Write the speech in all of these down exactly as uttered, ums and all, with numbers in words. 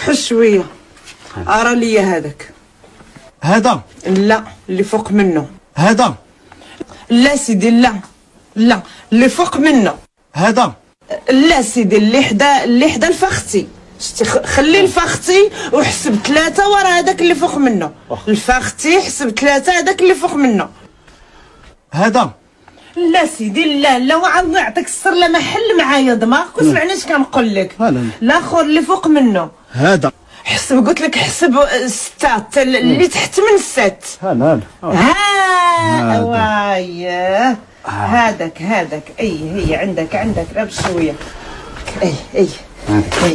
كحل شويه. ارى لي هذاك. هذا لا اللي فوق منه. هذا لا سيدي لا لا اللي فوق منه. هذا لا سيدي اللي حدا اللي حدا الفختي. شتي خلي الفختي وحسب ثلاثة ورا هذاك اللي فوق منه. الفختي حسب ثلاثة هذاك اللي فوق منه. هذا لا سيدي لا لا وعاد نعطيك السر لا ما حل معايا دماغك وسمعني اش كنقول لك. الاخر اللي فوق منه. هذا حسب قلت لك حسب ستة اللي تحت من الست. هذا ها واياه هذاك هذاك اي هي عندك عندك لا بشويه. اي اي اي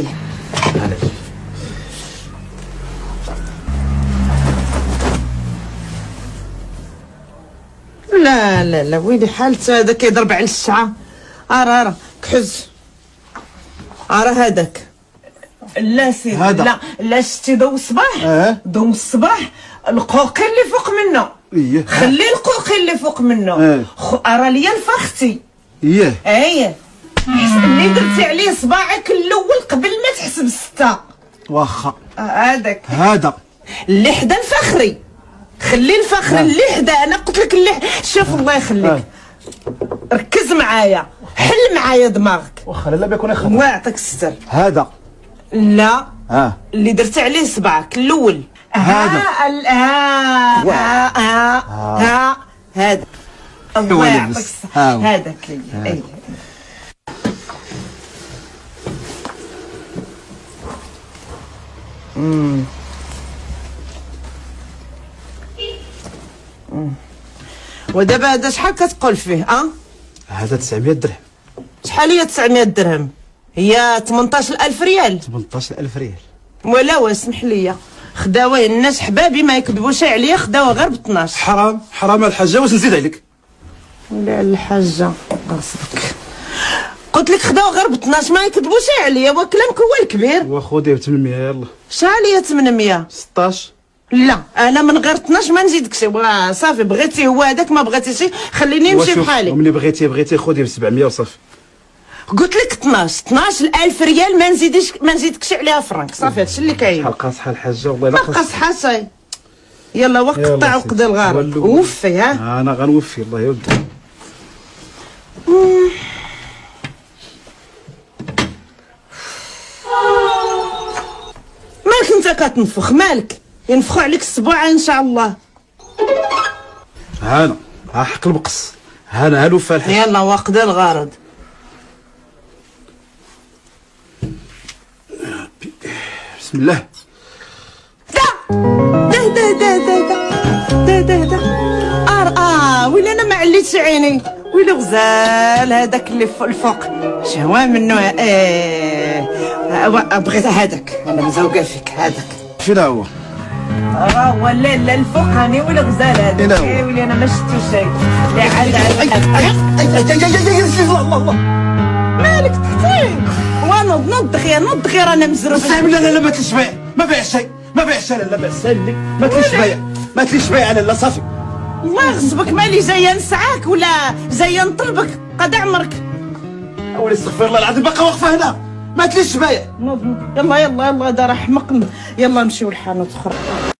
لا لا لا ويلي حالته هذا كيضرب على الشعه. ارى ارى كحز ارى هذاك. لا سيدي هذا. لا لا شتي ضو الصباح. اه ضو الصباح القوقي اللي فوق منه. ايه خلي القوقي اللي فوق منه. اه خ... ارى ليا الفختي. ايه ايه اللي درتي عليه صباعك الاول قبل ما تحسب الستة. واخا هذاك. هذا اللي حدا الفخري. خلي الفخري اللي حدا. انا قلت لك اللي شوف الله يخليك ركز معايا حل معايا دماغك. واخا لا بيكون يخرج. الله يعطيك الستر. هذا لا اه اللي درتي عليه صباعك الاول. هذا. ها ها ها ها ها هذا. الله يعطيك الصحة. هذاك اي امم ودابا هذا شحال كتقول فيه؟ اه هذا تسعمية درهم. شحال هي تسعمية درهم؟ هي ثمنطاش ألف ريال. ثمنطاش ألف ريال. ولا واسمح لي خداوه الناس حبابي ما يكذبوش عليا خداوه غير ب اثناش. حرام حرام الحاجه واش نزيد عليك؟ ولا الحاجه قصدك. قلت لك خداوه غير ب اثناش ما يكذبوش عليا وكلامك هو الكبير. وخذي ب ثمنمية يلا. شحال هي ثمنمية؟ ستطاش. لا انا من غير اثناش ما نزيدكش. صافي بغيتي هو هذاك ما بغيتيش خليني نمشي بحالي. وملي بغيتي بغيتي خذي ب سبعمية وصافي. قلت لك اثناش اثناش ألف ريال ما نزيدش ما نزيدكش عليها فرانك. صافي هادشي اللي كاين. شحال قاصحه الحاجه والله ما قاصحه صاي. يلا وقت قطع وقضي الغرض وفي. ها انا غنوفي الله يا ولدي. مالك انت كتنفخ مالك؟ ينفخوا عليك السبوعه ان شاء الله. هانا ها حق المقص. هانا ها الوفا الحاج. يلا وقضي الغرض. بسم الله. دا دا دا دا دا دا دا دا اه اه ويلي انا ما عليتش عيني. ويلي غزال هذاك اللي فوق الفوق شهوه منه. ايه بغيت هذاك انا مزوقه فيك هذاك. فين هو؟ راه هو لا لا الفوقاني ويلي غزال هذاك. ايه ويلي انا ما شفتو شي. لا عاد عاد مالك تحتي؟ ونوض نوض غير نوض غير انا مزروب. لا لا لا ما تليش بيع ما بيع شيء ما بيع شيء. لا بأس سالي ما تليش بيع ما تليش بيع لا لا صافي. الله يغصبك مالي جايه نسعاك ولا جايه نطلبك قد عمرك. اولي استغفر الله العظيم باقا واقفه هنا ما تليش بيع. يلا يلا يلا هذا راه حمق. يلا نمشيو لحانوت اخرى.